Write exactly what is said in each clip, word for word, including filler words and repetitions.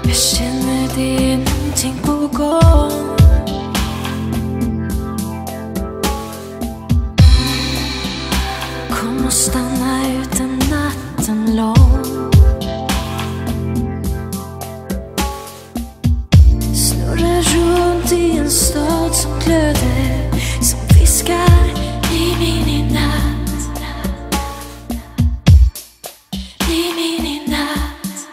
Jag känner det är någonting på gång. Kom och stanna ut en natten lång. Snurra runt i en stad som glöder, som viskar i min natt. I min natt.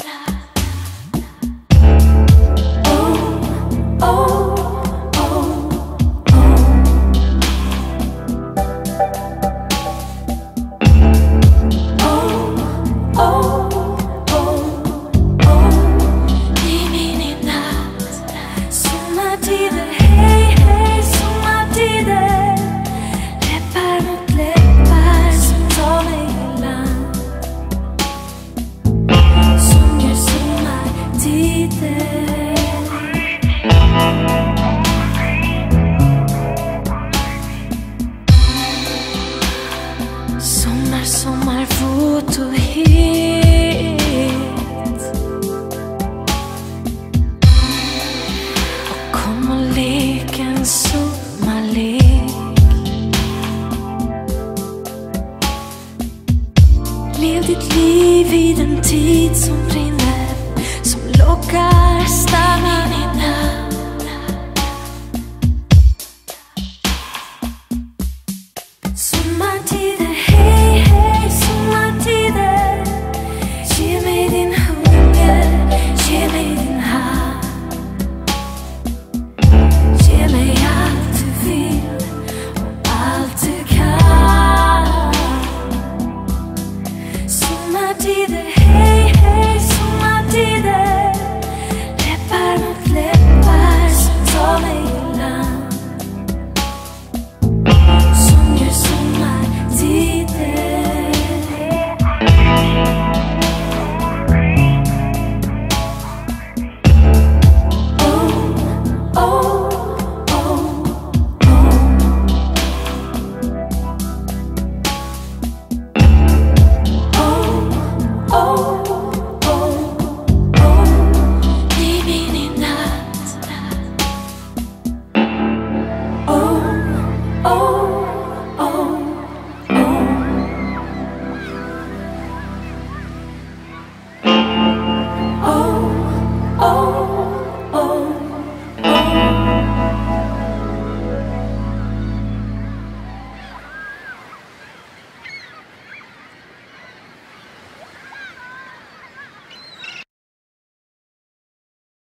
Oh, oh, oh, oh. Oh, oh, oh, oh. I min natt. Sommartider, hej, hej, sommartider. Läppar mot läppar som tar mig i land. Sjunger sommartider. Sommar, sommar, våt och het. Och kom och lek en sommarlek. Lev ditt liv i den tid som brinner.